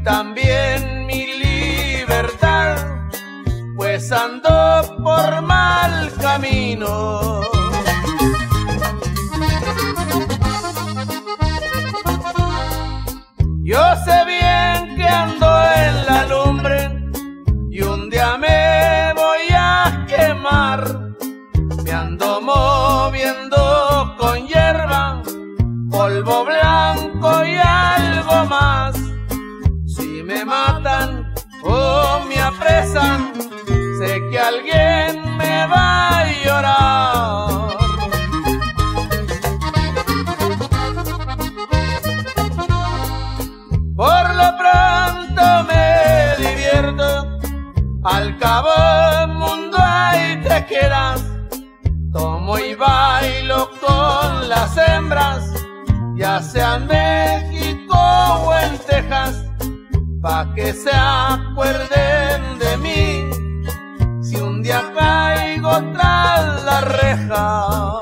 también mi libertad, pues ando por mal camino. Yo sé bien que ando en la lumbre y un día me voy a quemar. Me ando moviendo con hierba, polvo blanco y algo más. Si me matan o me apresan, sé que alguien me va a llorar. Por lo pronto me divierto, al cabo del mundo ahí te quedas. Tomo y bailo con las hembras, ya sea en México o en Texas, pa' que se acuerden de mí si un día caigo tras la reja.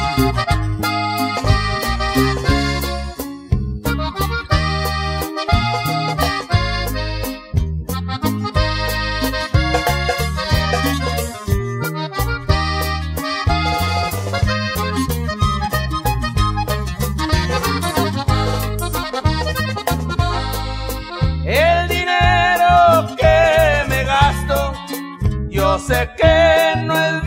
El dinero que me gasto, yo sé que no es